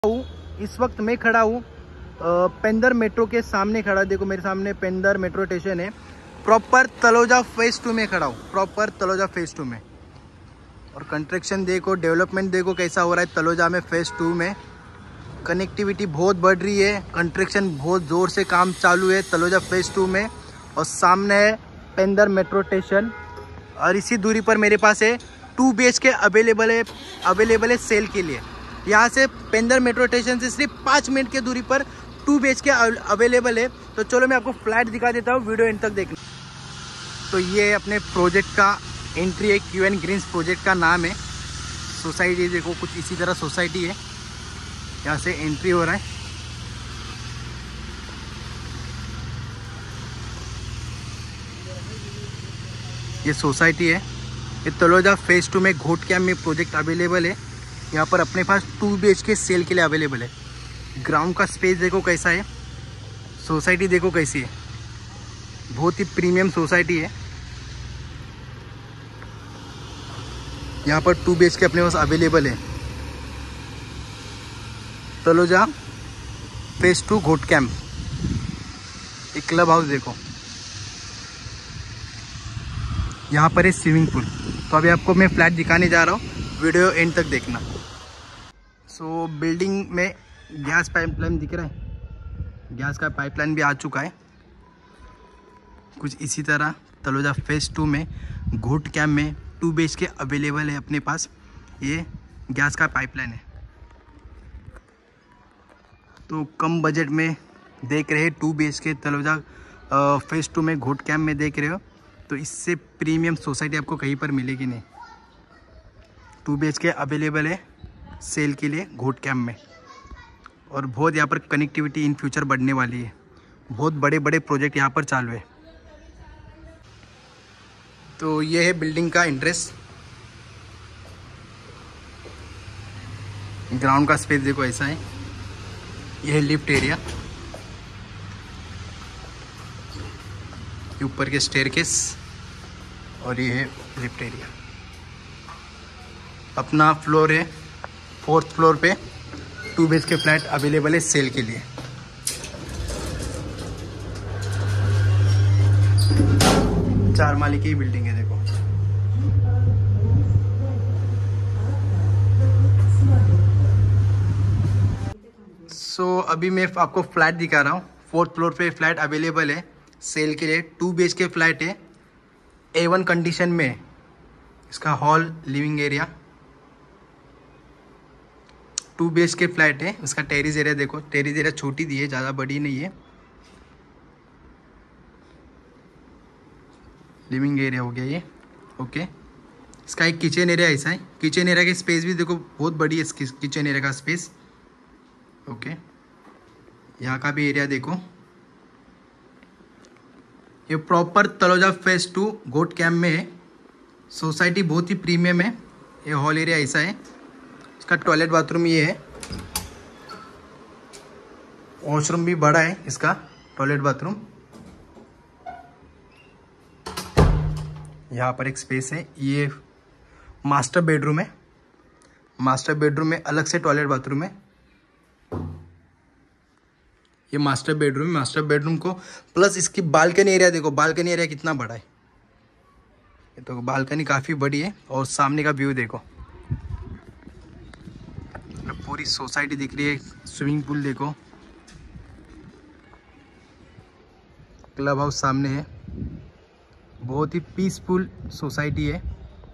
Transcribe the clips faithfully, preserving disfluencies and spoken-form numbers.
इस वक्त मैं खड़ा हूँ पेंदर मेट्रो के सामने खड़ा। देखो मेरे सामने पेंदर मेट्रो स्टेशन है। प्रॉपर तलोजा फेज टू में खड़ा हूँ, प्रॉपर तलोजा फेज टू में। और कंस्ट्रक्शन देखो, डेवलपमेंट देखो कैसा हो रहा है तलोजा में फेज टू में। कनेक्टिविटी बहुत बढ़ रही है, कंस्ट्रक्शन बहुत ज़ोर से काम चालू है तलोजा फेज टू में। और सामने है पेंदर मेट्रो स्टेशन। और इसी दूरी पर मेरे पास है two B H K available है अवेलेबल है सेल के लिए। यहाँ से पेंदर मेट्रो स्टेशन से सिर्फ पाँच मिनट के दूरी पर two B H K available है। तो चलो मैं आपको फ्लैट दिखा देता हूँ, वीडियो एंड तक देखना। तो ये अपने प्रोजेक्ट का एंट्री है, क्यू एन ग्रीन्स प्रोजेक्ट का नाम है। सोसाइटी देखो कुछ इसी तरह सोसाइटी है, यहाँ से एंट्री हो रहा है। ये सोसाइटी है, ये तलोजा फेज टू में घोट कैम्प में प्रोजेक्ट अवेलेबल है। यहाँ पर अपने पास two B H K sale के लिए अवेलेबल है। ग्राउंड का स्पेस देखो कैसा है, सोसाइटी देखो कैसी है, बहुत ही प्रीमियम सोसाइटी है। यहाँ पर टू बी एच के अपने पास अवेलेबल है। Taloja phase two Ghot camp. एक क्लब हाउस देखो, यहाँ पर है स्विमिंग पूल। तो अभी आपको मैं फ्लैट दिखाने जा रहा हूँ, वीडियो एंड तक देखना। सो so, बिल्डिंग में गैस पाइपलाइन दिख रहा है, गैस का पाइपलाइन भी आ चुका है। कुछ इसी तरह तलोजा फेज टू में घोट कैम्प में two B H K available है अपने पास। ये गैस का पाइपलाइन है। तो कम बजट में देख रहे हैं टू बी एच के तलोजा फेज टू में घोट कैम्प में देख रहे हो, तो इससे प्रीमियम सोसाइटी आपको कहीं पर मिलेगी नहीं। Two B H K available है सेल के लिए घोट कैम्प में। और बहुत यहाँ पर कनेक्टिविटी इन फ्यूचर बढ़ने वाली है, बहुत बड़े बड़े प्रोजेक्ट यहाँ पर चालू है। तो ये है बिल्डिंग का एंट्रेंस। ग्राउंड का स्पेस देखो ऐसा है। यह है लिफ्ट एरिया, ऊपर के स्टेयरकेस, और ये है लिफ्ट एरिया। अपना फ्लोर है, फोर्थ फ्लोर पे two B H K flat available है सेल के लिए। चार माले की बिल्डिंग है देखो। सो so, अभी मैं आपको फ्लैट दिखा रहा हूँ। फोर्थ फ्लोर पे फ्लैट अवेलेबल है सेल के लिए। Two B H K flat है, ए वन कंडीशन में। इसका hall, living area, two B H K flat है। उसका टेरिस एरिया देखो, टेरिस एरिया छोटी दी है, ज़्यादा बड़ी नहीं है। लिविंग एरिया हो गया ये, ओके। इसका एक किचन एरिया ऐसा है। किचन एरिया की स्पेस भी देखो बहुत बड़ी है, इसकी किचन एरिया का स्पेस, ओके। यहाँ का भी एरिया देखो। ये proper Taloja phase two Ghot camp में है। सोसाइटी बहुत ही प्रीमियम है। ये हॉल एरिया ऐसा है। इसका टॉयलेट बाथरूम ये है, वॉशरूम भी बड़ा है इसका, टॉयलेट बाथरूम। यहाँ पर एक स्पेस है, ये मास्टर बेडरूम है। मास्टर बेडरूम में अलग से टॉयलेट बाथरूम है। ये मास्टर बेडरूम है। मास्टर बेडरूम को प्लस इसकी बालकनी एरिया देखो, बालकनी एरिया कितना बड़ा है। ये तो बालकनी काफ़ी बड़ी है। और सामने का व्यू देखो, पूरी सोसाइटी दिख रही है। स्विमिंग पूल देखो, क्लब हाउस सामने है। बहुत ही पीसफुल सोसाइटी है।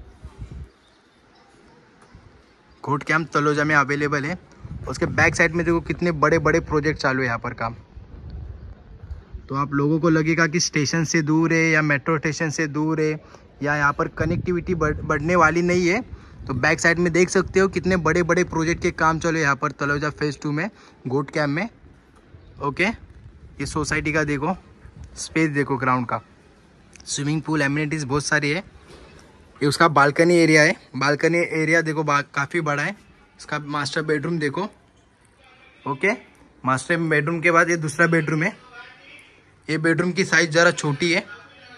घोट कैम्प तलोजा में अवेलेबल है। उसके बैक साइड में देखो कितने बड़े बड़े प्रोजेक्ट चालू है यहाँ पर काम। तो आप लोगों को लगेगा कि स्टेशन से दूर है या मेट्रो स्टेशन से दूर है या यहाँ पर कनेक्टिविटी बढ़ बढ़ने वाली नहीं है, तो बैक साइड में देख सकते हो कितने बड़े बड़े प्रोजेक्ट के काम चले यहाँ पर तलोजा फेज टू में घोट कैम्प में, ओके। ये सोसाइटी का देखो स्पेस देखो, ग्राउंड का, स्विमिंग पूल, एमिनिटीज़ बहुत सारी है। ये उसका बालकनी एरिया है। बालकनी एरिया देखो काफ़ी बड़ा है। इसका मास्टर बेडरूम देखो, ओके। मास्टर बेडरूम के बाद ये दूसरा बेडरूम है। ये बेडरूम की साइज ज़रा छोटी है,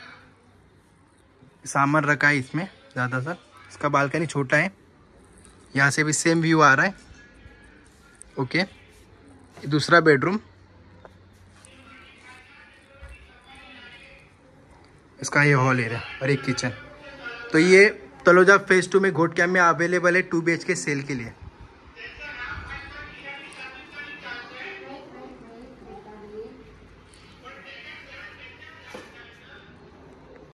सामान रखा है इसमें ज़्यादातर। इसका बालकनी छोटा है। यहाँ से भी सेम व्यू आ रहा है। ओके, दूसरा बेडरूम, इसका ये हॉल एरिया और एक किचन। तो ये तलोजा फेज टू में घोटक्या में अवेलेबल है two B H K sale के लिए।